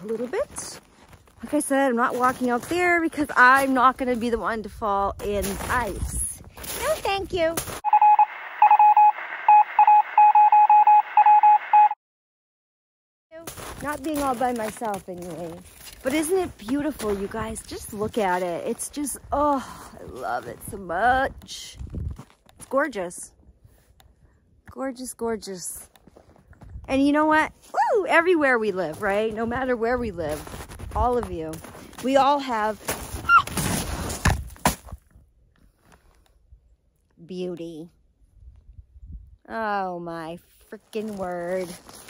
little bit. Like I said, I'm not walking out there because I'm not going to be the one to fall in ice. No, thank you. Not being all by myself anyway. But isn't it beautiful, you guys? Just look at it. It's just, oh, I love it so much. It's gorgeous. Gorgeous, gorgeous. And you know what? Woo! Everywhere we live, right? No matter where we live, all of you, we all have beauty. Oh my freaking word.